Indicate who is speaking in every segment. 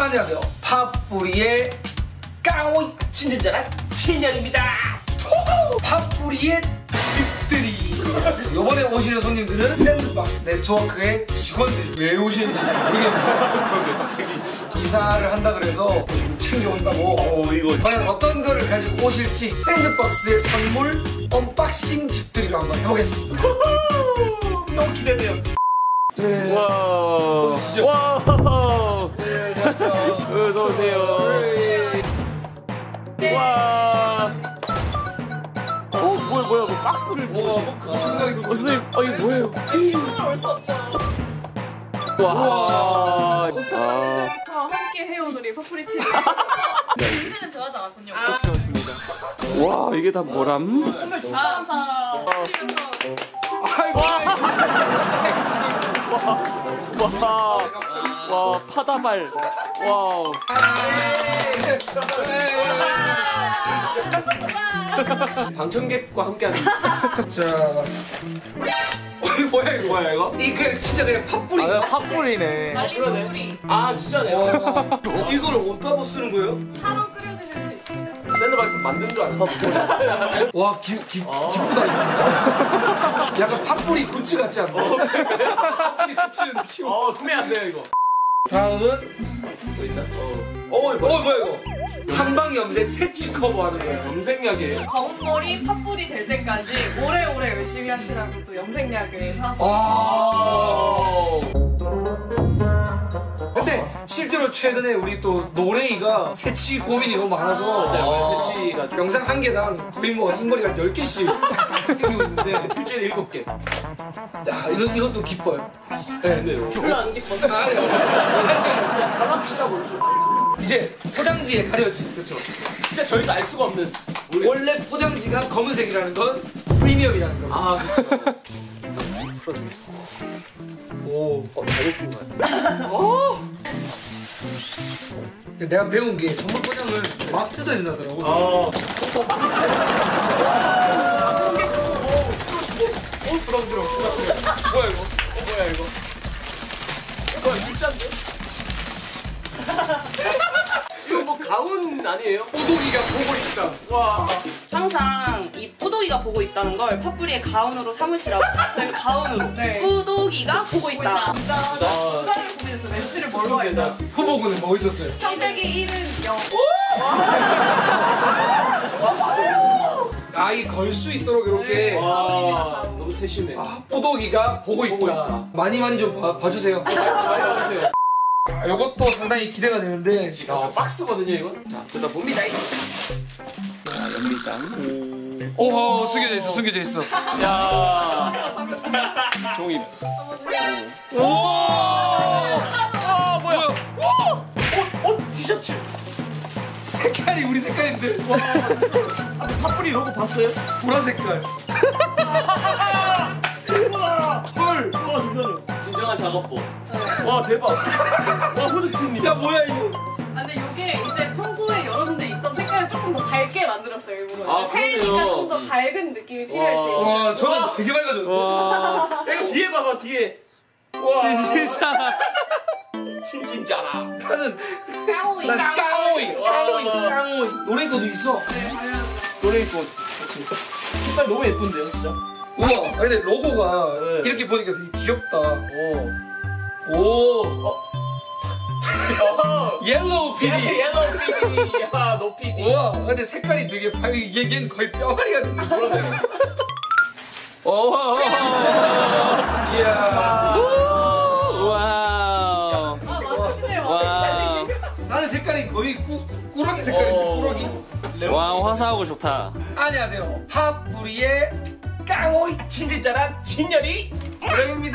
Speaker 1: 안녕하세요. 팥뿌리의 깡오이 친진자랑 친년입니다. 팥뿌리의 집들이. 이번에 오시는 손님들은 샌드박스 네트워크의 직원들이 왜 오시는지 잘 모르겠네요. 그런데 갑자기 이사를 한다 그래서 좀 챙겨온다고. 이거 과연 어떤 거를 가지고 오실지 샌드박스의 선물 언박싱 집들이로 한번 해보겠습니다.
Speaker 2: 너무 기대돼요.
Speaker 1: 네.
Speaker 2: 와. 와.
Speaker 1: 네, 안녕하세요.
Speaker 2: 어서 오세요.
Speaker 1: 네.
Speaker 2: 와. 뭐야 뭐 박스를
Speaker 1: 그 생각이 들고.
Speaker 2: 선생님, 이거 뭐예요?
Speaker 3: 손을 올 수 없죠.
Speaker 2: 와.
Speaker 3: 함께 해온 우리 퍼프리 팀. 인생은 더하지 않았군요.
Speaker 2: 좋습니다. 와, 이게 다 뭐람?
Speaker 3: 정말 진짜 다 흘리면서.
Speaker 2: 와, 파다발. 와우. 방청객과 함께하는.
Speaker 1: 자, 뭐야 이거?
Speaker 2: 뭐야 이거?
Speaker 1: 이 그냥 진짜 그냥 팥뿌리.
Speaker 2: 팥뿌리네.
Speaker 3: 날린 퍼프리.
Speaker 2: 아, 진짜네요.
Speaker 1: 이걸 어디다 뭐 쓰는 거예요?
Speaker 3: 차로 끓여 드실 수 있습니다.
Speaker 2: 샌드박스 만든 줄 알았어.
Speaker 1: 와, 기쁘다 이거. 약간 팥뿌리 굿즈 같지 않나? 팥뿌리 굿즈 느낌.
Speaker 2: 구매하세요 이거.
Speaker 1: 다음은
Speaker 2: 또 있나?
Speaker 1: 뭐야 이거? 한방 염색 새치 커버하는 거예요.
Speaker 2: 염색약이에요.
Speaker 3: 검은머리 팥뿌리 될 때까지 오래오래 열심히 하시라고 또 염색약을 사왔어요.
Speaker 1: 근데 실제로 최근에 우리 또 노래이가 새치 고민이 너무 많아서
Speaker 2: 맞아요. 새치가
Speaker 1: 영상 한 개당 거의 뭐 흰머리가 10개씩 생기고 있는데
Speaker 2: 일주일에 7개.
Speaker 1: 야, 이것도 기뻐요. 네.
Speaker 2: 별로 안 기뻐. 사람 비싸 보이죠.
Speaker 1: 이제 포장지에 가려진.
Speaker 2: 그렇죠. 진짜 저희도 알 수가 없는.
Speaker 1: 원래 포장지가 검은색이라는 건 프리미엄이라는 거.
Speaker 2: 아, 그렇죠. 풀어드리겠습니다.
Speaker 1: 오,
Speaker 2: 잘못 푼 거야.
Speaker 1: 내가 배운 게 선물 포장을 막 뜯어야 된다더라고.
Speaker 2: 부담스러워. 뭐야 이거? 뭐야 이거? 뭐야 진짜인데? 이거 뭐 가운 아니에요?
Speaker 1: 호동이가 보고 있다.
Speaker 2: 와.
Speaker 4: 항상 이 뿌독이가 보고 있다는 걸 팥뿌리의 가운으로 삼으시라고. 저희가 가운으로.
Speaker 3: 네.
Speaker 4: 뿌독이가 보고 있다.
Speaker 3: 진짜 누가를 고민해서 멘트를 뭘로 할까?
Speaker 1: 후보군은 뭐 있었어요?
Speaker 3: 성백이 1은 0.
Speaker 1: 아이 걸 수 있도록 이렇게.
Speaker 2: 와, 너무 세심해.
Speaker 1: 호동이가 보고
Speaker 2: 보고
Speaker 1: 있다.
Speaker 2: 있다.
Speaker 1: 많이 좀 봐주세요.
Speaker 2: 많이 받으세요.
Speaker 1: 이것도 상당히 기대가 되는데.
Speaker 2: 박스거든요 이건. 자, 그러다 봅니다. 자, 연밀당.
Speaker 1: 오, 숨겨져 있어.
Speaker 2: 야. 종이. 오. 뭐야? 티셔츠.
Speaker 1: 색깔이 우리 색깔인데.
Speaker 2: 팥뿌리 로고 봤어요?
Speaker 1: 보라 색깔. 헐.
Speaker 2: 와, 진정한 작업복. 와, 대박. 와, 후드티입니다.
Speaker 1: 야, 뭐야 이거?
Speaker 3: 근데 이게 이제 평소에 여러분들 입던 색깔을 조금 더 밝게 만들었어요 일부러.
Speaker 2: 아,
Speaker 3: 새해니까
Speaker 2: 그러네요.
Speaker 3: 좀 더 밝은 느낌이 필요할 때.
Speaker 1: 와, 저는 되게 밝아졌는데.
Speaker 2: 와. 이거 뒤에 봐봐, 뒤에. 와. 진짜라.
Speaker 1: 나는
Speaker 3: 까오이.
Speaker 1: 난 깡오이. 노래거도 있어.
Speaker 3: 네, 당연하죠.
Speaker 2: 노래꽃. 색깔 너무 예쁜데요, 진짜?
Speaker 1: 우와, 근데 로고가
Speaker 2: 네.
Speaker 1: 이렇게 보니까 되게 귀엽다.
Speaker 2: 오.
Speaker 1: 오, 옐로우 PD.
Speaker 2: 옐로우 PD. 야, 노 PD.
Speaker 1: 우와, 근데 색깔이 되게 얘는 거의 뼈마리가 됐네. 그러네. 오, 이야.
Speaker 2: 와우.
Speaker 3: 멋지네요.
Speaker 2: 와.
Speaker 1: 나는 색깔이 거의 꾸러기 색깔인데, 꾸러기.
Speaker 2: 와, 화사하고 좋다.
Speaker 1: 안녕하세요. 팥뿌리의 깡오이
Speaker 2: 친진짜랑 친년이
Speaker 1: 오래입니다.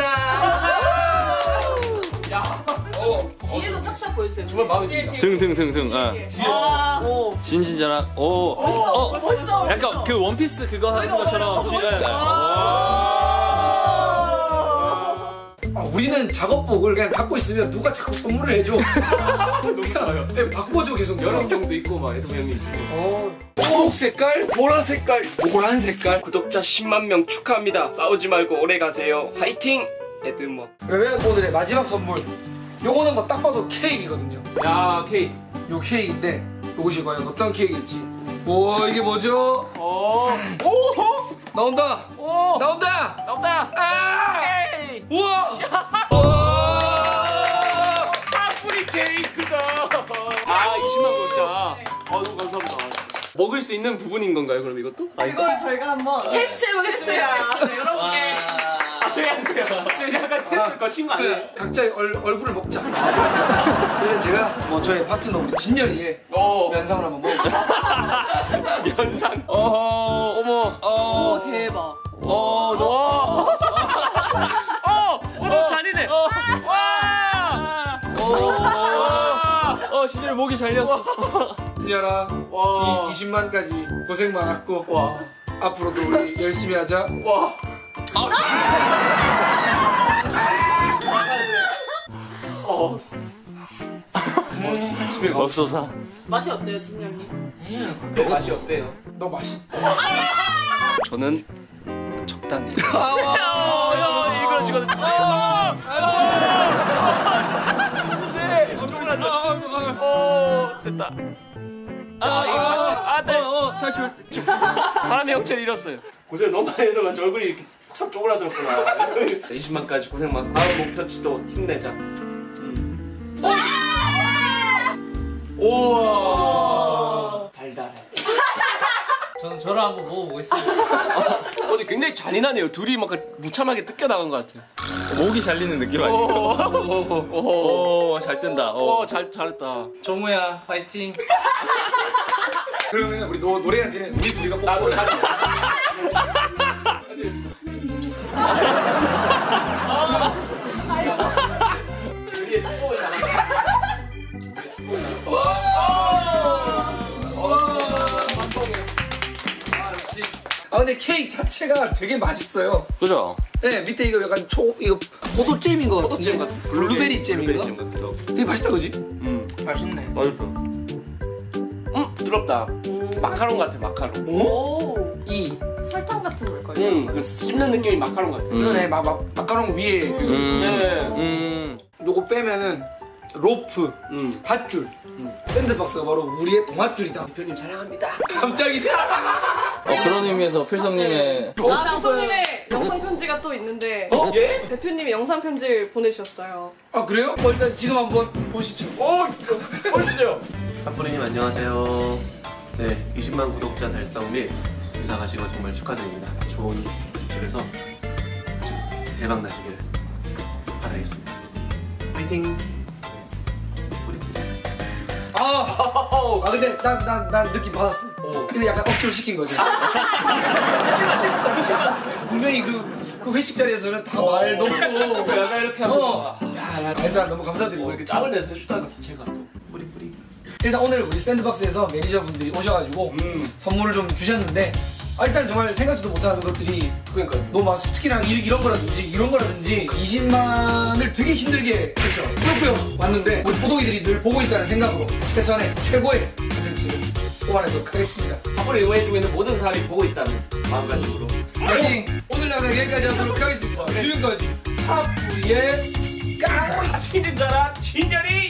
Speaker 2: 야.
Speaker 4: 뒤에도 착샷 보여주세요.
Speaker 2: 정말 마음에 듭니다.
Speaker 5: 등.
Speaker 4: 오.
Speaker 5: 신진자랑
Speaker 4: 벌써.
Speaker 5: 약간 그 원피스 그거 하는 것처럼
Speaker 1: 우리는 작업복을 그냥 갖고 있으면 누가 자꾸 선물을 해줘.
Speaker 2: 너무 좋아요.
Speaker 1: 그냥 바꿔줘 계속.
Speaker 2: 여름용도 있고 막 애도 형님 주고.
Speaker 1: 초록 색깔,
Speaker 2: 보라 색깔.
Speaker 1: 노란 색깔.
Speaker 2: 구독자 10만 명 축하합니다. 싸우지 말고 오래 가세요. 화이팅! 에드머.
Speaker 1: 그러면 오늘의 마지막 선물. 요거는 뭐 딱 봐도 케이크거든요.
Speaker 2: 야 케이크.
Speaker 1: 요 케이크인데 요것이 과연 어떤 케이크일지. 오 이게 뭐죠?
Speaker 2: 오.
Speaker 1: 나온다.
Speaker 2: 오.
Speaker 1: 나온다.
Speaker 2: 나온다.
Speaker 1: 아!
Speaker 2: 에이.
Speaker 1: 우와.
Speaker 2: 팥뿌리 케이크다. 아 20만 구독자. 너무 감사합니다. 먹을 수 있는 부분인 건가요? 그럼 이것도?
Speaker 3: 그걸 저희가 한번
Speaker 4: 테스트해보겠습니다.
Speaker 3: 여러분께
Speaker 2: 저희 안 돼요. 저희 약간 테스트 거친 거 아니에요?
Speaker 1: 그래, 각자의 얼굴을 먹자. 그래서 제가 뭐 저의 파트너 우리 진열이의 면상을 한번 먹어볼게요.
Speaker 2: 면상. 어머.
Speaker 4: 오, 대박.
Speaker 2: 너. 너무 잔인해. 와.
Speaker 5: 진짜 목이 잘렸어.
Speaker 1: 진열아,
Speaker 2: 와.
Speaker 1: 이 20만까지 고생 많았고
Speaker 2: 와.
Speaker 1: 앞으로도 우리 열심히 하자.
Speaker 2: 와. 집에 가.
Speaker 5: 맙소사.
Speaker 4: 맛이 어때요, 진열님?
Speaker 2: 너 맛이 어때요?
Speaker 1: 너 맛있다.
Speaker 5: 저는 적당히.
Speaker 2: 이거 지금. 됐다.
Speaker 5: 탈출.
Speaker 2: 사람의 형체를 잃었어요. 고생 너무 많이 해서 그런지 얼굴이 이렇게 푹싹 쪼그라들었구나. 20만까지 고생 많고 다음 목표치도 힘내자. 우와. 달달해.
Speaker 5: 저는 저를 한번 먹어보겠습니다.
Speaker 2: 근데 굉장히 잔인하네요. 둘이 막 무참하게 뜯겨나간 것 같아요.
Speaker 5: 목이 잘리는 느낌 아니에요? 오, 잘 뜬다.
Speaker 2: 잘했다.
Speaker 5: 정우야, 파이팅.
Speaker 1: 그러면 우리 노래할 때는 우리 둘이가 뽑고.
Speaker 2: 나도 같이. 우리의 축복을 잡았어.
Speaker 1: 아 근데 케이크 자체가 되게 맛있어요.
Speaker 5: 그죠?
Speaker 1: 네 밑에 이거 약간 이거 포도잼인 것 같은데.
Speaker 2: 포도잼 같은
Speaker 1: 블루베리 잼인가?
Speaker 2: 블루베리 잼 같기도 하고.
Speaker 1: 되게 맛있다 그지?
Speaker 2: 맛있네. 맛있어. 부드럽다. 마카롱 같아, 마카롱.
Speaker 4: 오.
Speaker 1: 이
Speaker 3: 설탕 같은 걸걸요?
Speaker 2: 그 씹는 느낌이 마카롱 같아.
Speaker 1: 그러네 마카롱 위에 그
Speaker 2: 네.
Speaker 1: 요거 빼면은 로프, 밧줄, 샌드박스가 바로 우리의 동아줄이다. 대표님 사랑합니다. 갑자기
Speaker 5: 그런 의미에서 필성님의
Speaker 3: 명성님의 영상 편지가 또 있는데
Speaker 2: 예?
Speaker 3: 대표님이 영상 편지를 보내주셨어요.
Speaker 1: 아 그래요? 뭐 일단 지금 한번 보시죠.
Speaker 2: 보여주세요.
Speaker 6: 팥뿌리님 안녕하세요. 네, 20만 구독자 달성 및 이사 가시고 정말 축하드립니다. 좋은 집에서 대박 나시길 바라겠습니다. 파이팅!
Speaker 1: 근데 난 느낌 받았어. 근데 약간 억지로 시킨 거지. 분명히 그 회식 자리에서는 다 말 놓고
Speaker 2: 약간 이렇게 하면서
Speaker 1: 야, 일단 너무 감사드리고 이렇게
Speaker 2: 짬을 내서 해주다는 것 자체가 또.
Speaker 6: 뿌리뿌리.
Speaker 1: 일단 오늘 우리 샌드박스에서 매니저분들이 오셔가지고 선물을 좀 주셨는데 일단 정말 생각지도 못하는 것들이
Speaker 2: 그러니까
Speaker 1: 너무 많았어. 특히나 이런 거라든지 20만을 되게 힘들게 꾸역꾸역 왔는데 우리 보도기들이 늘 보고 있다는 생각으로 최선의 최고의 컨텐츠를 뽑아내도록 하겠습니다.
Speaker 2: 팥뿌리 응원해주고 있는 모든 사람이 보고 있다는 마음가짐으로.
Speaker 1: 파이팅! 오늘 영상 여기까지 하도록 하겠습니다. 지금까지 팥뿌리의 까오이
Speaker 2: 친인자라 친년이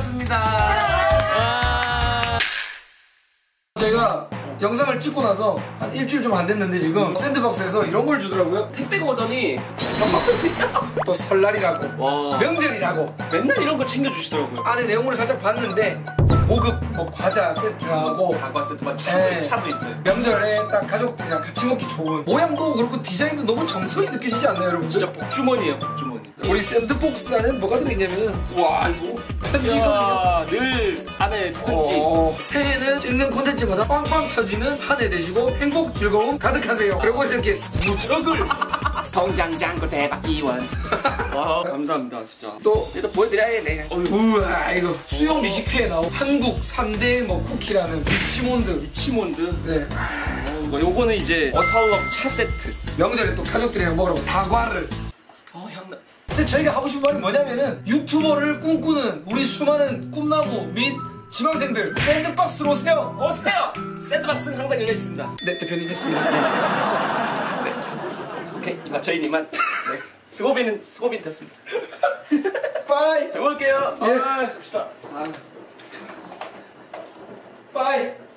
Speaker 1: 노래였습니다. 제가 영상을 찍고 나서 한 일주일 좀 안 됐는데 지금 샌드박스에서 이런 걸 주더라고요.
Speaker 2: 택배가 오더니
Speaker 1: 또 설날이라고
Speaker 2: 와
Speaker 1: 명절이라고
Speaker 2: 맨날 이런 거 챙겨주시더라고요.
Speaker 1: 안에 내용물을 살짝 봤는데 고급 뭐 과자 세트하고
Speaker 2: 다과 세트 막
Speaker 1: 네.
Speaker 2: 차도 있어요.
Speaker 1: 명절에 딱 가족들이랑 같이 먹기 좋은 모양도 그렇고 디자인도 너무 정성이 느껴지지 않나요 여러분?
Speaker 2: 진짜 복주머니예요, 복주머니.
Speaker 1: 우리 샌드박스 안에는 뭐가 들어있냐면은
Speaker 2: 와 이거
Speaker 1: 편지거든요.
Speaker 2: 이야, 늘 안에 편지.
Speaker 1: 새해는 찍는 콘텐츠마다 빵빵 터지는 한 해 되시고 행복 즐거움 가득하세요. 그리고 이렇게 무척을
Speaker 2: 통장장고 대박 기원. 와 감사합니다 진짜.
Speaker 1: 또
Speaker 2: 일단 보여드려야 돼.
Speaker 1: 우와 이거 수영 리시큐에 나온 한국 3대 뭐 쿠키라는 리치몬드.
Speaker 2: 치몬드.
Speaker 1: 네.
Speaker 2: 요거는 이제 어사우럭 차 세트.
Speaker 1: 명절에 또 가족들이랑 먹으라고 다과를.
Speaker 2: 향나.
Speaker 1: 근데 저희가 하고 싶은 말이 뭐냐면은 유튜버를 꿈꾸는 우리 수많은 꿈나무 및 지망생들 샌드박스로 오세요.
Speaker 2: 오세요. 샌드박스는 항상 열려 있습니다.
Speaker 1: 네 대표님 했습니다.
Speaker 2: 네. 오케이 이만 저희님만. 네. 스고비는 됐습니다.
Speaker 1: 빠 빠이.
Speaker 2: 잘 먹을게요.
Speaker 1: 예.
Speaker 2: 아, 갑시다.
Speaker 1: 빠이.